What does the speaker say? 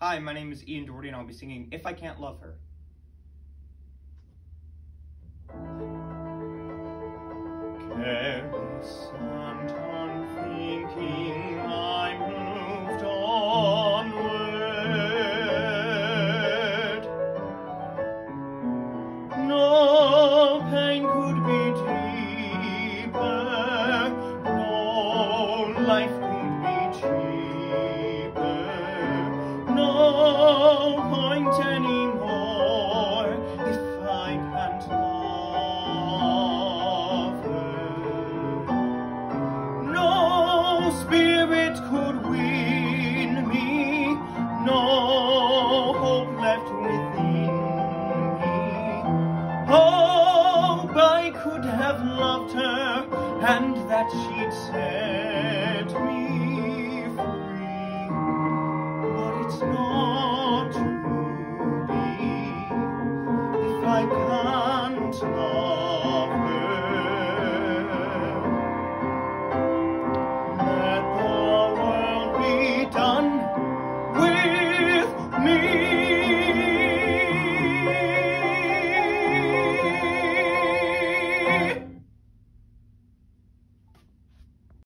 Hi, my name is Ian Doherty and I'll be singing If I Can't Love Her. Careless and unthinking, I moved onward. No pain could be deeper, no life could be cheaper, no point anymore if I can't love her. No spirit could win me, no hope left within me. Hope I could have loved her and that she'd set me free, but it's not to be if I can't love